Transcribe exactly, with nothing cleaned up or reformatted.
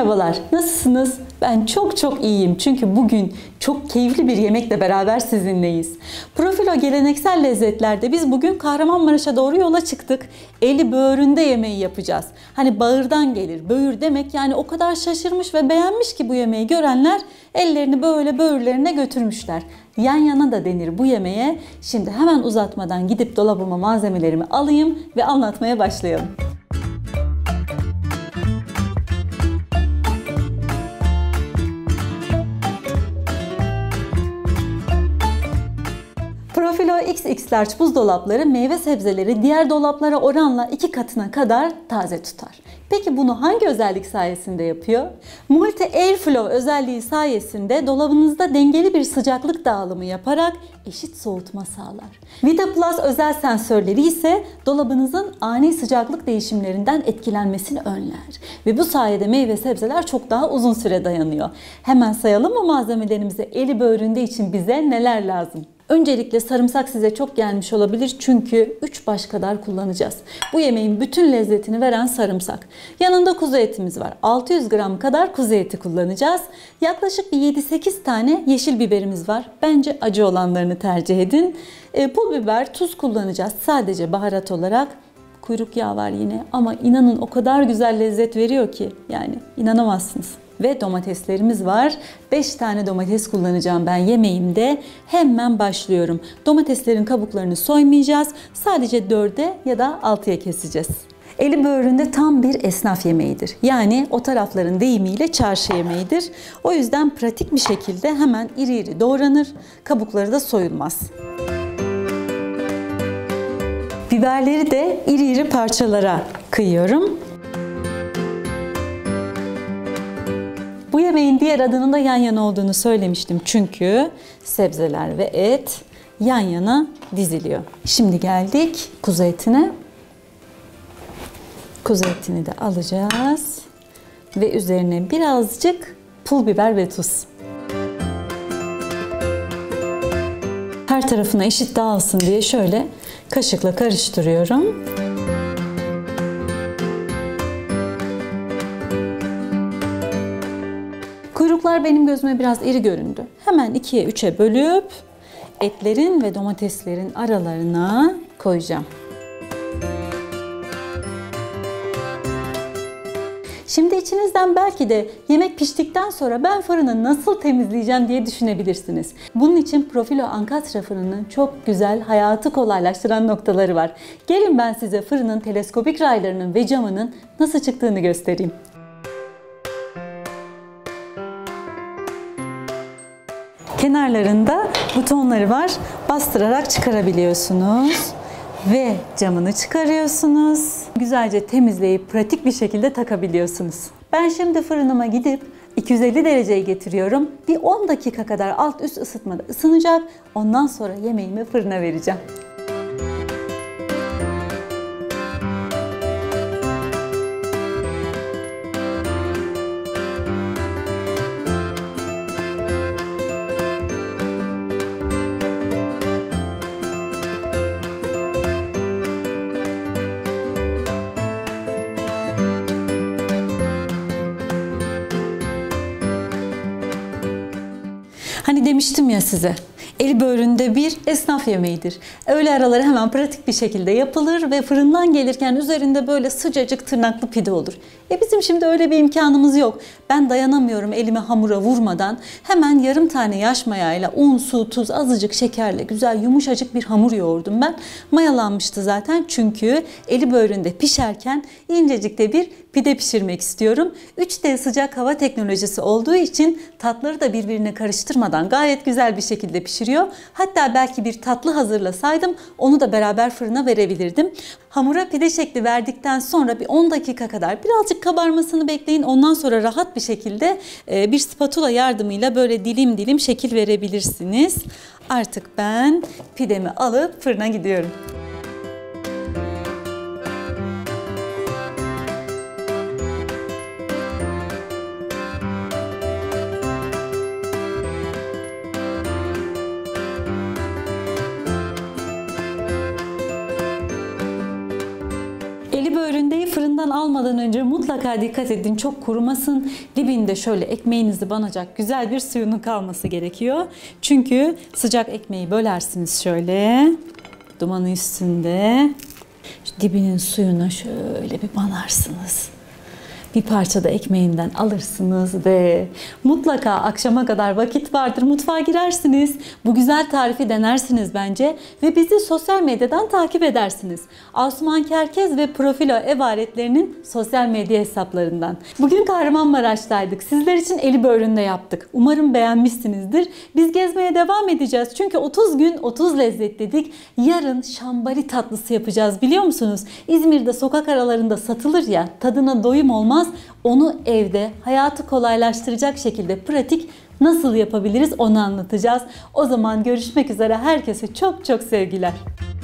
Merhabalar, nasılsınız? Ben çok çok iyiyim çünkü bugün çok keyifli bir yemekle beraber sizinleyiz. Profilo geleneksel lezzetlerde biz bugün Kahramanmaraş'a doğru yola çıktık. Eli böğründe yemeği yapacağız. Hani bağırdan gelir, böğür demek, yani o kadar şaşırmış ve beğenmiş ki bu yemeği görenler ellerini böyle böğürlerine götürmüşler. Yan yana da denir bu yemeğe. Şimdi hemen uzatmadan gidip dolabıma malzemelerimi alayım ve anlatmaya başlayalım. Profilo X X Large buzdolapları meyve sebzeleri diğer dolaplara oranla iki katına kadar taze tutar. Peki bunu hangi özellik sayesinde yapıyor? Multi Airflow özelliği sayesinde dolabınızda dengeli bir sıcaklık dağılımı yaparak eşit soğutma sağlar. Vita Plus özel sensörleri ise dolabınızın ani sıcaklık değişimlerinden etkilenmesini önler. Ve bu sayede meyve sebzeler çok daha uzun süre dayanıyor. Hemen sayalım mı malzemelerimizi? Eli böğründe için bize neler lazım? Öncelikle sarımsak size çok gelmiş olabilir çünkü üç baş kadar kullanacağız. Bu yemeğin bütün lezzetini veren sarımsak. Yanında kuzu etimiz var. altı yüz gram kadar kuzu eti kullanacağız. Yaklaşık bir yedi sekiz tane yeşil biberimiz var. Bence acı olanlarını tercih edin. E, pul biber, tuz kullanacağız sadece baharat olarak. Kuyruk yağı var yine ama inanın o kadar güzel lezzet veriyor ki yani inanamazsınız. Ve domateslerimiz var. beş tane domates kullanacağım ben yemeğimde. Hemen başlıyorum. Domateslerin kabuklarını soymayacağız. Sadece dörde ya da altıya keseceğiz. Eli böğründe tam bir esnaf yemeğidir. Yani o tarafların deyimiyle çarşı yemeğidir. O yüzden pratik bir şekilde hemen iri iri doğranır. Kabukları da soyulmaz. Biberleri de iri iri parçalara kıyıyorum. Bu yemeğin diğer adının da yan yana olduğunu söylemiştim. Çünkü sebzeler ve et yan yana diziliyor. Şimdi geldik kuzu etine. Kuzu etini de alacağız. Ve üzerine birazcık pul biber ve tuz. Her tarafına eşit dağılsın diye şöyle kaşıkla karıştırıyorum. Kuyruklar benim gözüme biraz iri göründü. Hemen ikiye üçe bölüp etlerin ve domateslerin aralarına koyacağım. Şimdi içinizden belki de yemek piştikten sonra ben fırını nasıl temizleyeceğim diye düşünebilirsiniz. Bunun için Profilo Ankastre fırının çok güzel, hayatı kolaylaştıran noktaları var. Gelin ben size fırının teleskopik raylarının ve camının nasıl çıktığını göstereyim. Kenarlarında butonları var. Bastırarak çıkarabiliyorsunuz. Ve camını çıkarıyorsunuz. Güzelce temizleyip pratik bir şekilde takabiliyorsunuz. Ben şimdi fırınıma gidip iki yüz elli dereceye getiriyorum. Bir on dakika kadar alt üst ısıtmada ısınacak. Ondan sonra yemeğimi fırına vereceğim. Hani demiştim ya size, eli böğründe bir esnaf yemeğidir. Öğle araları hemen pratik bir şekilde yapılır ve fırından gelirken üzerinde böyle sıcacık tırnaklı pide olur. E bizim şimdi öyle bir imkanımız yok. Ben dayanamıyorum elimi hamura vurmadan. Hemen yarım tane yaş mayayla un, su, tuz, azıcık şekerle güzel yumuşacık bir hamur yoğurdum ben. Mayalanmıştı zaten çünkü eli böğründe pişerken incecik de bir pide pişirmek istiyorum. üç D sıcak hava teknolojisi olduğu için tatları da birbirine karıştırmadan gayet güzel bir şekilde pişiriyor. Hatta belki bir tatlı hazırlasaydım onu da beraber fırına verebilirdim. Hamura pide şekli verdikten sonra bir on dakika kadar birazcık kabarmasını bekleyin. Ondan sonra rahat bir şekilde bir spatula yardımıyla böyle dilim dilim şekil verebilirsiniz. Artık ben pidemi alıp fırına gidiyorum. Eli böğründeyi fırından almadan önce mutlaka dikkat edin, çok kurumasın. Dibinde şöyle ekmeğinizi banacak güzel bir suyunun kalması gerekiyor. Çünkü sıcak ekmeği bölersiniz şöyle. Dumanı üstünde. Şu dibinin suyuna şöyle bir banarsınız. Bir parça da ekmeğinden alırsınız ve mutlaka akşama kadar vakit vardır. Mutfağa girersiniz. Bu güzel tarifi denersiniz bence ve bizi sosyal medyadan takip edersiniz. Asuman Kerkez ve Profilo ev aletlerinin sosyal medya hesaplarından. Bugün Kahramanmaraş'taydık. Sizler için eli böğründe yaptık. Umarım beğenmişsinizdir. Biz gezmeye devam edeceğiz. Çünkü otuz gün otuz lezzet dedik. Yarın şambali tatlısı yapacağız, biliyor musunuz? İzmir'de sokak aralarında satılır ya, tadına doyum olmaz. Onu evde hayatı kolaylaştıracak şekilde pratik nasıl yapabiliriz onu anlatacağız. O zaman görüşmek üzere. Herkese çok çok sevgiler.